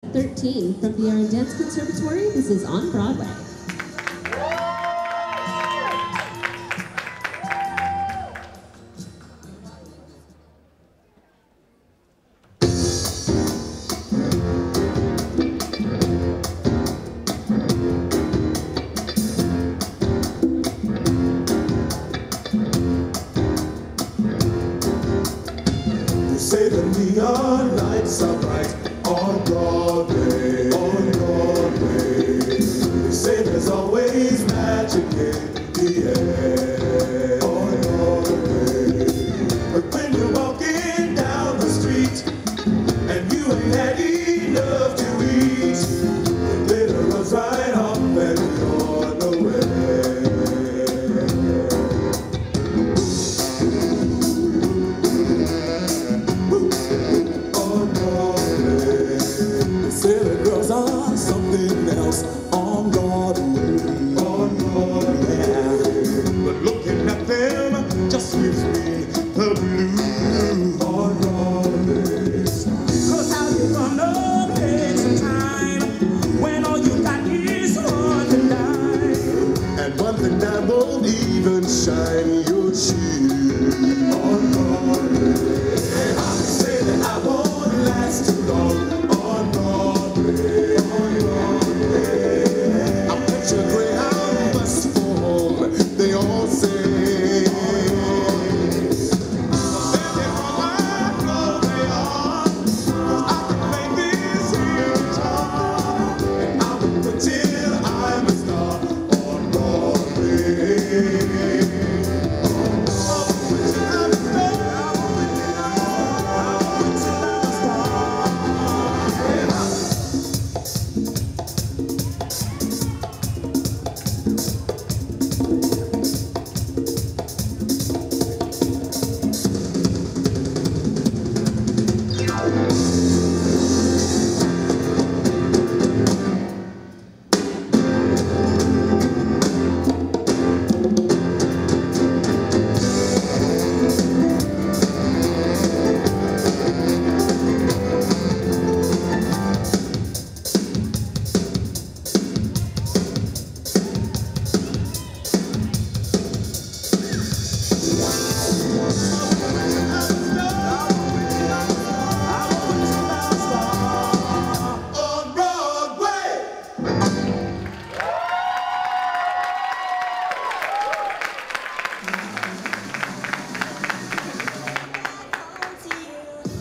13 from Viera Dance Conservatory. This is On Broadway. Say the neon lights are bright on Broadway, on Broadway. They say there's always magic in the air, on Broadway. But when you're walking down the street and you ain't had enough to eat, the glitter runs right off and you're nowhere. Say the girls are something else.